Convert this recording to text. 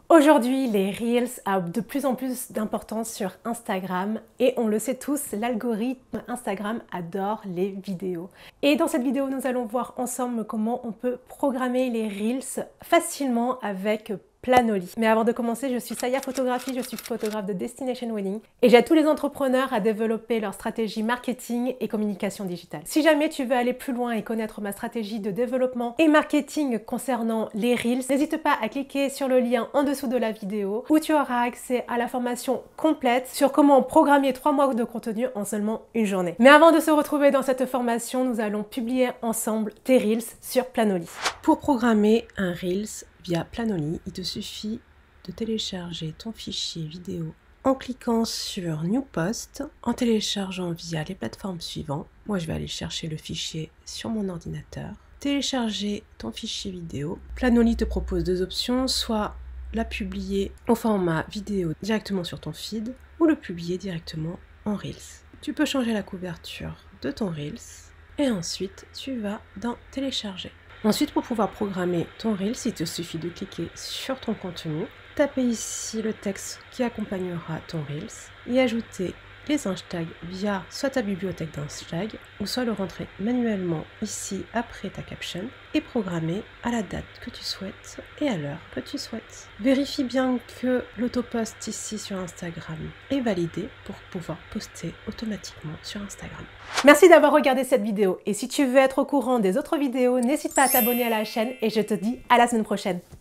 Aujourd'hui, les Reels ont de plus en plus d'importance sur Instagram et on le sait tous, l'algorithme Instagram adore les vidéos. Et dans cette vidéo, nous allons voir ensemble comment on peut programmer les Reels facilement avec Planoly. Mais avant de commencer, je suis Saya Photographie, je suis photographe de Destination Wedding et j'aide tous les entrepreneurs à développer leur stratégie marketing et communication digitale. Si jamais tu veux aller plus loin et connaître ma stratégie de développement et marketing concernant les Reels, n'hésite pas à cliquer sur le lien en dessous de la vidéo où tu auras accès à la formation complète sur comment programmer 3 mois de contenu en seulement une journée. Mais avant de se retrouver dans cette formation, nous allons publier ensemble tes Reels sur Planoly. Pour programmer un Reels via Planoly, il te suffit de télécharger ton fichier vidéo en cliquant sur New Post, en téléchargeant via les plateformes suivantes. Moi, je vais aller chercher le fichier sur mon ordinateur. Télécharger ton fichier vidéo. Planoly te propose deux options, soit la publier au format vidéo directement sur ton feed ou le publier directement en Reels. Tu peux changer la couverture de ton Reels et ensuite tu vas dans Télécharger. Ensuite, pour pouvoir programmer ton Reels, il te suffit de cliquer sur ton contenu, taper ici le texte qui accompagnera ton Reels et ajouter les hashtags via soit ta bibliothèque d'hashtags ou soit le rentrer manuellement ici après ta caption et programmer à la date que tu souhaites et à l'heure que tu souhaites. Vérifie bien que l'autopost ici sur Instagram est validé pour pouvoir poster automatiquement sur Instagram. Merci d'avoir regardé cette vidéo et si tu veux être au courant des autres vidéos, n'hésite pas à t'abonner à la chaîne et je te dis à la semaine prochaine.